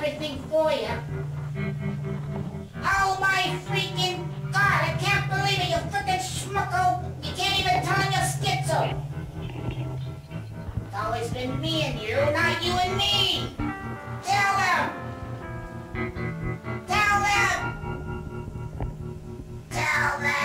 everything for you. Oh my freaking God, I can't believe it, you frickin' schmucko! You can't even tell him you're schizo! It's always been me and you, not you and me! Tell him! Tell them! Tell them!